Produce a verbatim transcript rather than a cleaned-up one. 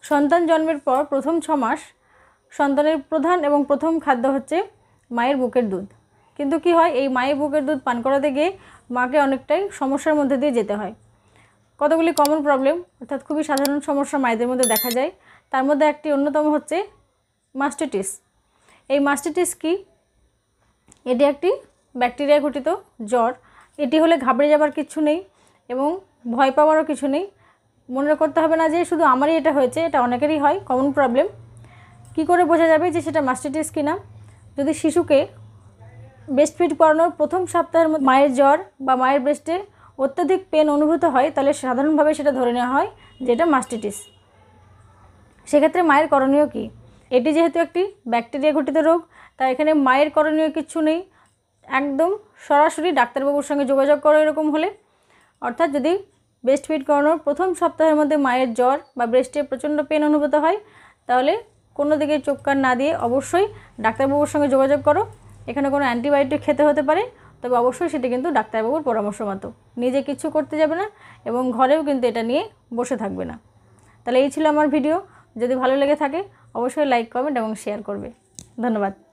সন্তান জন্মের পর প্রথম ছ মাস সন্তানের প্রধান এবং প্রথম খাদ্য হচ্ছে মায়ের বুকের দুধ। কিন্তু কি হয়, এই মায়ের বুকের দুধ পান করাতে গিয়ে মাকে অনেকটাই সমস্যার মধ্যে দিয়ে যেতে হয়। কতগুলি কমন প্রবলেম অর্থাৎ খুবই সাধারণ সমস্যা মায়েদের মধ্যে দেখা যায়। তার মধ্যে একটি অন্যতম হচ্ছে মাস্টিটিস। এই মাস্টিটিস কি? এটি একটি ব্যাকটেরিয়া ঘটিত জ্বর। এটি হলে ঘাবড়ে যাবার কিছু নেই এবং ভয় পাওয়ারও কিছু নেই। মনে করতে হবে না যে শুধু আমারই এটা হয়েছে, এটা অনেকেরই হয়, কমন প্রবলেম। কি করে বোঝা যাবে যে সেটা মাস্টিটিস কিনা? যদি শিশুকে ব্রেস্টফিড করানোর প্রথম সপ্তাহের মধ্যে মায়ের জ্বর বা মায়ের ব্রেস্টে অত্যাধিক পেন অনুভূত হয়, তাহলে সাধারণভাবে সেটা ধরে নেওয়া হয় যে এটা মাস্টিটিস। সেক্ষেত্রে মায়ের করণীয় কী? এটি যেহেতু একটি ব্যাকটেরিয়া ঘটিত রোগ, তাই এখানে মায়ের করণীয় কিছু নেই। একদম সরাসরি ডাক্তারবাবুর সঙ্গে যোগাযোগ করো এরকম হলে। অর্থাৎ যদি ব্রেস্টফিড করানোর প্রথম সপ্তাহের মধ্যে মায়ের জ্বর বা ব্রেস্টে প্রচণ্ড পেন অনুভূত হয়, তাহলে কোনো দিকে চোখ কান না দিয়ে অবশ্যই ডাক্তারবাবুর সঙ্গে যোগাযোগ করো। এখানে কোনো অ্যান্টিবায়োটিক খেতে হতে পারে, তবে অবশ্যই সেটি কিন্তু ডাক্তারবাবুর পরামর্শ মতো। নিজে কিছু করতে যাবে না এবং ঘরেও কিন্তু এটা নিয়ে বসে থাকবে না। তাহলে এই ছিল আমার ভিডিও। যদি ভালো লেগে থাকে অবশ্যই লাইক, কমেন্ট এবং শেয়ার করবে। ধন্যবাদ।